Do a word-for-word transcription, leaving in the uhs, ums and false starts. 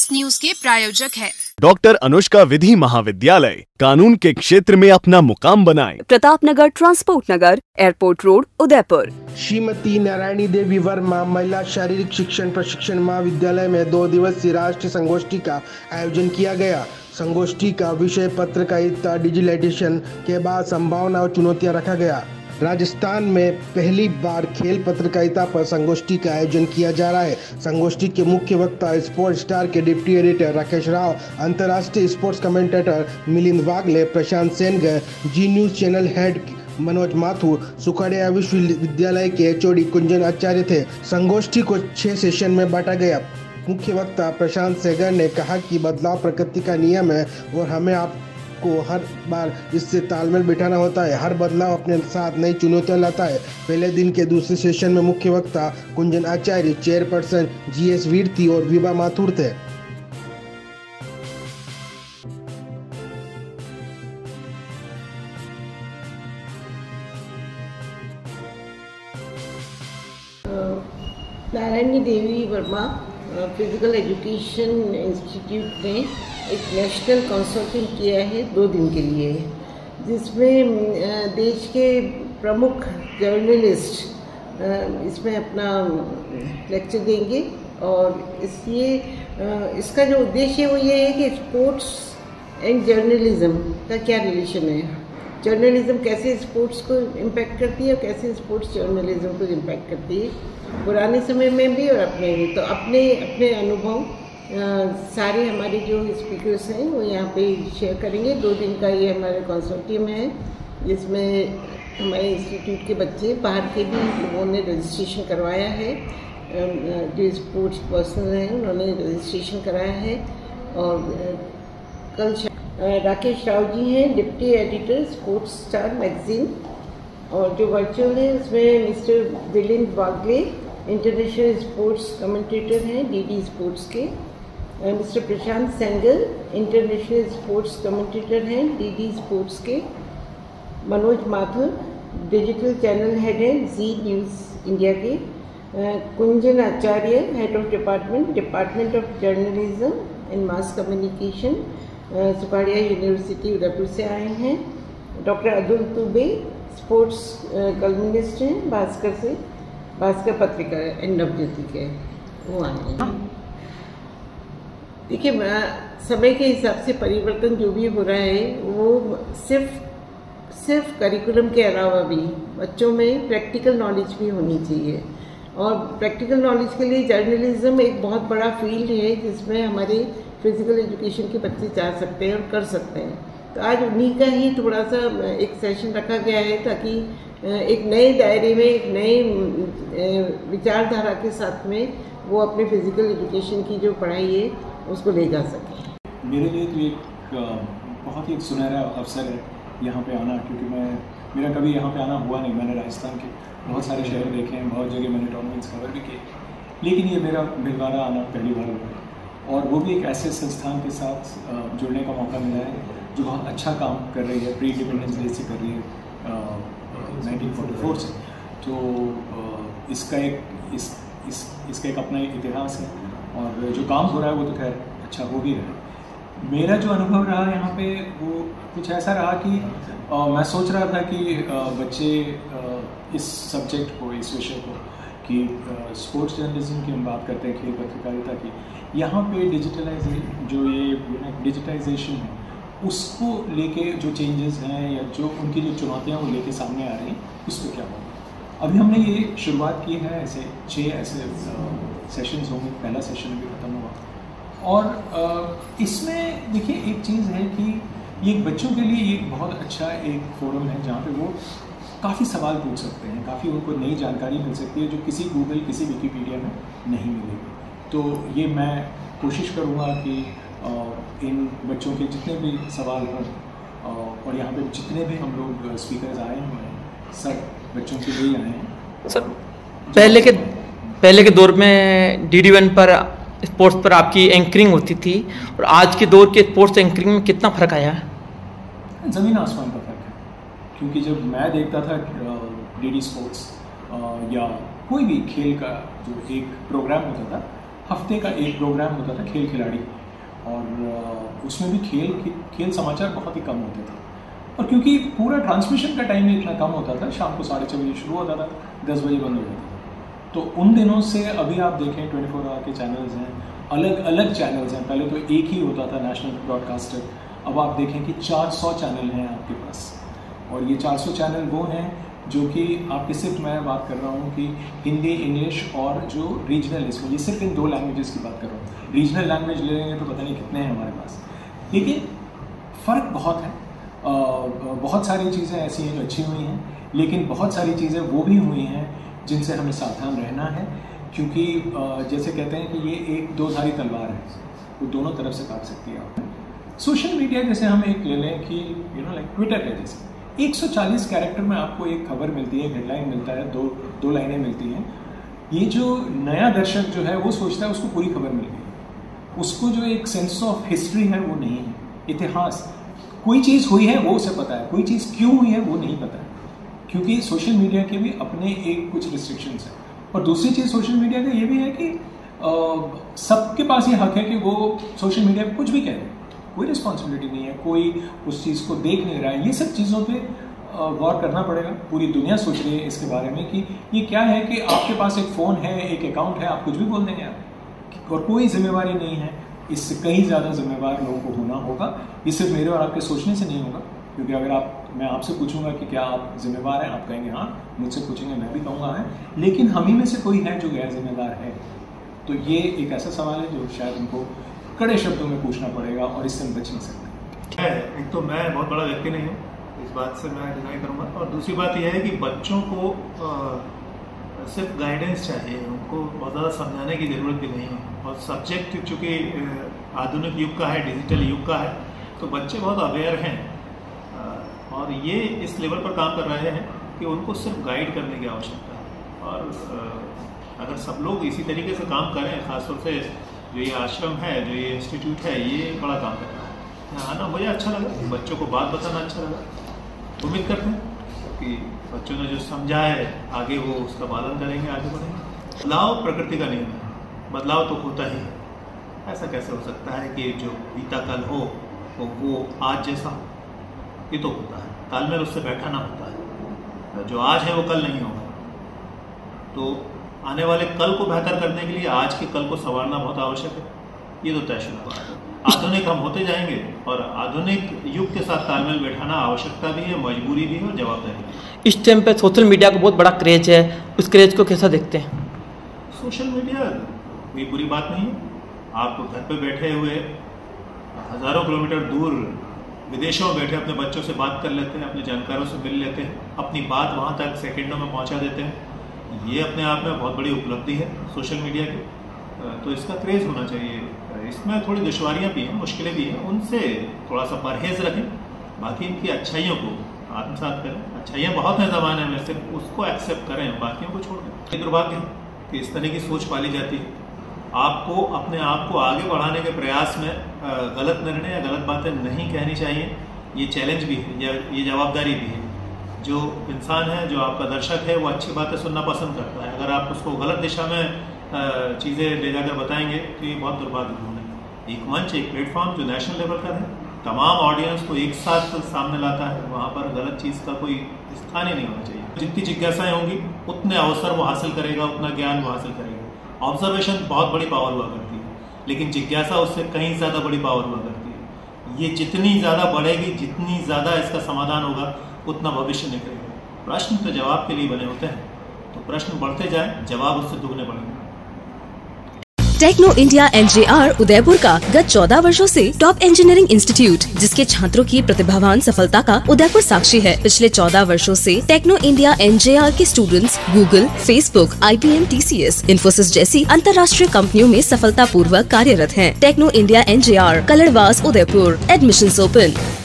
इस न्यूज के प्रायोजक है डॉक्टर अनुष्का विधि महाविद्यालय। कानून के क्षेत्र में अपना मुकाम बनाएं। Pratap Nagar, transport Nagar, airport road, Udaipur. Shrimati Narayani Devi Verma महिला शारीरिक शिक्षण प्रशिक्षण महाविद्यालय में दो दिवसीय राष्ट्रीय संगोष्ठी का आयोजन किया गया। संगोष्ठी का विषय पत्रकारिता डिजिटलाइजेशन के बाद संभावना और चुनौतियां रखा गया। राजस्थान में पहली बार खेल पत्रकारिता पर संगोष्ठी का आयोजन किया जा रहा है। संगोष्ठी के मुख्य वक्ता स्पोर्ट्स स्टार के डिप्टी एडिटर राकेश राव, अंतर्राष्ट्रीय sports commentator Milind Wagle, Prashant Sengar, Zee news channel head Manoj Mathur, Sukhadia विश्वविद्यालय के एच ओ डी कुंजन आचार्य थे। संगोष्ठी को छह सेशन में बांटा गया। मुख्य वक्ता प्रशांत सेगर ने कहा कि बदलाव प्रकृति का नियम है और हमें आप को हर बार इससे तालमेल बिठाना होता है। हर बदलाव अपने साथ नई चुनौतियां लाता है। पहले दिन के दूसरे सेशन में मुख्य वक्ता कुंजन आचार्य, चेयरपर्सन जी एस वीरती और विभा माथुर थे। Narayani Devi Verma physical education institute ने एक नेशनल कंसोर्टियम किया है दो दिन के लिए, जिसमें देश के प्रमुख जर्नलिस्ट इसमें अपना लेक्चर देंगे। और इसलिए इसका जो उद्देश्य है वो ये है कि स्पोर्ट्स एंड जर्नलिज्म का क्या रिलेशन है, जर्नलिज्म कैसे स्पोर्ट्स को इम्पैक्ट करती है और कैसे स्पोर्ट्स जर्नलिज्म को इम्पैक्ट करती है, पुराने समय में भी और अपने भी। तो अपने अपने अनुभव सारे हमारे जो स्पीकर्स हैं वो यहाँ पे शेयर करेंगे। दो दिन का ये हमारे कंसोर्टियम है, जिसमें हमारे इंस्टीट्यूट के बच्चे, बाहर के भी लोगों ने रजिस्ट्रेशन करवाया है। जो स्पोर्ट्स पर्सन हैं उन्होंने रजिस्ट्रेशन कराया है। और कल राकेश राव जी हैं, deputy editor sports star magazine. और जो वर्चुअल है उसमें mister Milind Wagle international sports commentator हैं डीडी स्पोर्ट्स के, mister Prashant Sengar international sports commentator हैं डीडी स्पोर्ट्स के, Manoj Mathur digital channel head हैं जी न्यूज़ इंडिया के, Kunjan Acharya head of department department of journalism and mass communication, Sukhadia university Udaipur से आए हैं, doctor Atul Dubey sports columnist हैं भास्कर से, भास्कर पत्रिका एंड नवज्योति के, वो आए हैं। देखिए, समय के हिसाब से परिवर्तन जो भी हो रहा है वो सिर्फ सिर्फ करिकुलम के अलावा भी बच्चों में प्रैक्टिकल नॉलेज भी होनी चाहिए। और प्रैक्टिकल नॉलेज के लिए जर्नलिज्म एक बहुत बड़ा फील्ड है जिसमें हमारे फिजिकल एजुकेशन के बच्चे जा सकते हैं और कर सकते हैं। तो आज उन्हीं का ही थोड़ा सा एक सेशन रखा गया है ताकि एक नए दायरे में, एक नए विचारधारा के साथ में वो अपने फिजिकल एजुकेशन की जो पढ़ाई है उसको ले जा सकें। मेरे लिए तो एक बहुत ही सुनहरा अवसर है यहाँ पे आना, क्योंकि मैं मेरा कभी यहाँ पे आना हुआ नहीं। मैंने राजस्थान के बहुत सारे शहर देखे हैं, बहुत जगह मैंने टूर्नामेंट्स कवर भी किए, लेकिन ये मेरा भिलवाड़ा आना पहली बार हुआ है। और वो भी एक ऐसे संस्थान के साथ जुड़ने का मौका मिला है जो बहुत अच्छा काम कर रही है, प्री इंडिपेंडेंस डे से कर रही है नाइनटीन फोर्टी फोर से। तो आ, इसका एक इस इस इसका एक अपना एक इतिहास है और जो काम हो रहा है वो तो खैर अच्छा हो भी रहा है। मेरा जो अनुभव रहा यहाँ पे वो कुछ ऐसा रहा कि आ, मैं सोच रहा था कि आ, बच्चे आ, इस सब्जेक्ट को, इस विषय को कि स्पोर्ट्स जर्नलिज्म की हम बात करते हैं, खेल पत्रकारिता की, यहाँ पे डिजिटलाइजेशन जो ये डिजिटाइजेशन है उसको लेके जो चेंजेस हैं या जो उनकी जो चुनौतियाँ वो लेके सामने आ रही हैं, उस पर क्या होगा। अभी हमने ये शुरुआत की है, ऐसे छः ऐसे सेशंस होंगे, पहला सेशन भी ख़त्म हुआ। और इसमें देखिए एक चीज़ है कि ये बच्चों के लिए एक बहुत अच्छा एक फोरम है जहाँ पे वो काफ़ी सवाल पूछ सकते हैं, काफ़ी उनको नई जानकारी मिल सकती है जो किसी गूगल, किसी विकीपीडिया में नहीं मिलेगी। तो ये मैं कोशिश करूँगा कि इन बच्चों के जितने भी सवाल हों और यहाँ पे जितने भी हम लोग स्पीकर्स आए हुए हैं सब बच्चों के लिए आए हैं। सर, पहले के पहले के दौर में डी डी वन पर स्पोर्ट्स पर आपकी एंकरिंग होती थी और आज के दौर के स्पोर्ट्स एंकरिंग में कितना फ़र्क आया है? ज़मीन आसमान का फ़र्क है, क्योंकि जब मैं देखता था डी डी स्पोर्ट्स या कोई भी खेल का जो एक प्रोग्राम होता था हफ्ते का एक प्रोग्राम होता था खेल खिलाड़ी, और उसमें भी खेल खेल समाचार बहुत ही कम होते थे। और क्योंकि पूरा ट्रांसमिशन का टाइम इतना कम होता था, शाम को साढ़े छः बजे शुरू होता था, दस बजे बंद हो जाता था। तो उन दिनों से अभी आप देखें ट्वेंटी फोर आवर के चैनल्स हैं, अलग अलग चैनल्स हैं। पहले तो एक ही होता था नेशनल ब्रॉडकास्टर, अब आप देखें कि चार सौ चैनल हैं आपके पास। और ये चार सौ चैनल वो हैं जो कि आपके, सिर्फ मैं बात कर रहा हूँ कि हिंदी, इंग्लिश और जो रीजनल, इसमें ये सिर्फ इन दो लैंग्वेजेस की बात कर रहा हूँ। रीजनल लैंग्वेज ले लेंगे तो पता नहीं कितने हैं हमारे पास। लेकिन फ़र्क बहुत है। आ, बहुत सारी चीज़ें ऐसी हैं जो अच्छी हुई हैं, लेकिन बहुत सारी चीज़ें वो भी हुई हैं जिनसे हमें सावधान रहना है, क्योंकि आ, जैसे कहते हैं कि ये एक दो धारी तलवार है, वो दोनों तरफ से काट सकती है आप। सोशल मीडिया जैसे हम एक ले लें कि यू नो लाइक ट्विटर है, जैसे एक सौ चालीस कैरेक्टर में आपको एक खबर मिलती है, हेडलाइन मिलता है, दो दो लाइनें मिलती हैं। ये जो नया दर्शक जो है वो सोचता है उसको पूरी खबर मिल गई, उसको जो एक सेंस ऑफ हिस्ट्री है वो नहीं है, इतिहास। कोई चीज़ हुई है वो उसे पता है, कोई चीज़ क्यों हुई है वो नहीं पता है, क्योंकि सोशल मीडिया के भी अपने एक कुछ रिस्ट्रिक्शंस हैं। और दूसरी चीज़ सोशल मीडिया का ये भी है कि सबके पास ये हक है कि वो सोशल मीडिया पर कुछ भी कह रहे हैं, कोई रिस्पॉन्सिबिलिटी नहीं है, कोई उस चीज़ को देख नहीं रहा है। ये सब चीज़ों पे गौर करना पड़ेगा। पूरी दुनिया सोच रही है इसके बारे में कि ये क्या है कि आपके पास एक फ़ोन है, एक अकाउंट है, आप कुछ भी बोल देंगे आप, और कोई जिम्मेवारी नहीं है। इससे कहीं ज़्यादा जिम्मेवार लोगों को होना होगा। ये सिर्फ मेरे और आपके सोचने से नहीं होगा, क्योंकि अगर आप मैं आपसे पूछूंगा कि क्या आप जिम्मेवार हैं, आप कहेंगे हाँ, मुझसे पूछेंगे मैं भी कहूँगा है, लेकिन हम ही में से कोई है जो गैर जिम्मेदार है। तो ये एक ऐसा सवाल है जो शायद उनको कड़े शब्दों में पूछना पड़ेगा, और इससे हम बच नहीं सकते। एक तो मैं बहुत बड़ा व्यक्ति नहीं हूँ, इस बात से मैं डिनाई करूँगा। और दूसरी बात यह है कि बच्चों को आ, सिर्फ गाइडेंस चाहिए, उनको बहुत ज़्यादा समझाने की ज़रूरत भी नहीं है। और सब्जेक्ट चूँकि आधुनिक युग का है, डिजिटल युग का है, तो बच्चे बहुत अवेयर हैं और ये इस लेवल पर काम कर रहे हैं कि उनको सिर्फ गाइड करने की आवश्यकता है। और अगर सब लोग इसी तरीके से काम करें, ख़ासतौर से जो ये आश्रम है, जो ये इंस्टीट्यूट है, ये बड़ा काम कर रहा है। यहाँ आना मुझे अच्छा लगा, बच्चों को बात बताना अच्छा लगा। उम्मीद करते हैं कि बच्चों ने जो समझा है आगे वो उसका पालन करेंगे, आगे बढ़ेंगे। बदलाव प्रकृति का नियम है, बदलाव तो होता ही है। ऐसा कैसे हो सकता है कि जो बीता कल हो वो वो आज जैसा हो? ये तो होता है, तालमेल उससे बैठाना होता है। जो आज है वो कल नहीं होगा, तो आने वाले कल को बेहतर करने के लिए आज के कल को संवारना बहुत आवश्यक है। ये तो तयशुदा बात है। आधुनिक हम होते जाएंगे और आधुनिक युग के साथ तालमेल बैठाना आवश्यकता भी है, मजबूरी भी है और जवाबदारी भी है। इस टाइम पे सोशल मीडिया का बहुत बड़ा क्रेज है, उस क्रेज को कैसा देखते हैं? सोशल मीडिया कोई बुरी बात नहीं है। आप घर पे बैठे हुए हज़ारों किलोमीटर दूर विदेशों में बैठे अपने बच्चों से बात कर लेते हैं, अपने जानकारों से मिल लेते हैं, अपनी बात वहाँ तक सेकेंडों में पहुँचा देते हैं। ये अपने आप में बहुत बड़ी उपलब्धि है सोशल मीडिया की, तो इसका क्रेज़ होना चाहिए। इसमें थोड़ी दुश्वारियाँ भी हैं, मुश्किलें भी हैं, उनसे थोड़ा सा परहेज़ रखें। बाकी इनकी अच्छाइयों को आत्मसात करें। अच्छाइयाँ बहुत हैं ज़माने में, सिर्फ उसको एक्सेप्ट करें, बाकियों को छोड़ दें। दुर्भाग्य है कि इस तरह की सोच पाली जाती है। आपको अपने आप को आगे बढ़ाने के प्रयास में गलत निर्णय या गलत बातें नहीं कहनी चाहिए। ये चैलेंज भी है, ये जवाबदारी भी है। जो इंसान है, जो आपका दर्शक है, वो अच्छी बातें सुनना पसंद करता है। अगर आप उसको गलत दिशा में चीज़ें ले जाकर बताएंगे तो ये बहुत दुर्भाग्यपूर्ण है। एक मंच, एक प्लेटफॉर्म जो नेशनल लेवल का है, तमाम ऑडियंस को एक साथ सामने लाता है, वहाँ पर गलत चीज़ का कोई स्थान ही नहीं होना चाहिए। जितनी जिज्ञासाएँ होंगी उतने अवसर वो हासिल करेगा, उतना ज्ञान वो हासिल करेगा। ऑब्जर्वेशन बहुत बड़ी पावर हुआ करती है, लेकिन जिज्ञासा उससे कहीं ज़्यादा बड़ी पावर हुआ करती है। ये जितनी ज़्यादा बढ़ेगी, जितनी ज़्यादा इसका समाधान होगा, उतना भविष्य निकलेगा। प्रश्न तो जवाब के लिए बने होते हैं, तो प्रश्न बढ़ते जाए, जवाब उससे दुगने बढ़ेंगे। टेक्नो इंडिया एनजेआर उदयपुर का गत चौदह वर्षों से टॉप इंजीनियरिंग इंस्टीट्यूट, जिसके छात्रों की प्रतिभावान सफलता का उदयपुर साक्षी है। पिछले चौदह वर्षों से टेक्नो इंडिया एनजेआर के students Google, Facebook, IBM, TCS, Infosys जैसी अंतर्राष्ट्रीय कंपनियों में सफलता पूर्वक कार्यरत हैं। Techno India NJR, Kaladwas, Udaipur. Admissions open.